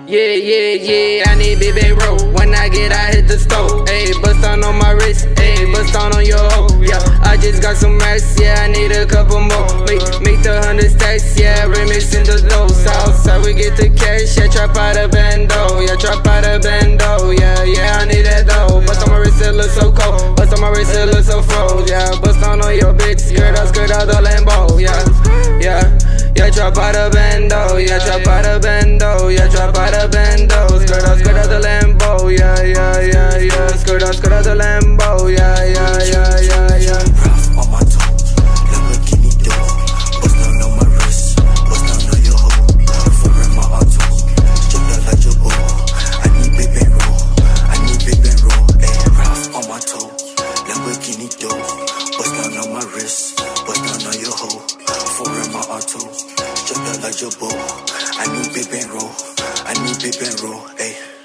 Yeah, I need big bank roll. When I get out, hit the stove. Ayy, bust on my wrist. Ayy, bust on your hoe. Yeah, I just got some racks. Yeah, I need a couple more. Make the 100 stacks. Yeah, remix in the low. Southside, we get the cash. Yeah, trap out a bando. Yeah, trap out a bando. Yeah, I need that dough. Bust on my wrist, it look so cold. Bust on my wrist, it look so froze. Yeah, bust on your bitch. Skirt out the Lambo. Yeah, trap out a bando. Yeah, trap out a bando. Yeah, trap out a bando. Skirt out the Lambo. Yeah. Skirt out the Lambo. Yeah. Rough on my toe, Lamborghini door. Bust down on my wrist, bust down on your hoe. Foreign my auto, straight out like your ball. I need big bang roll, I need big bang roll. Ayy, rough on my toe, Lamborghini door. Bust down on my wrist, bust down on your hoe. Foreign my auto, straight out like your ball. I need big bang roll, I need big bang roll. Ayy.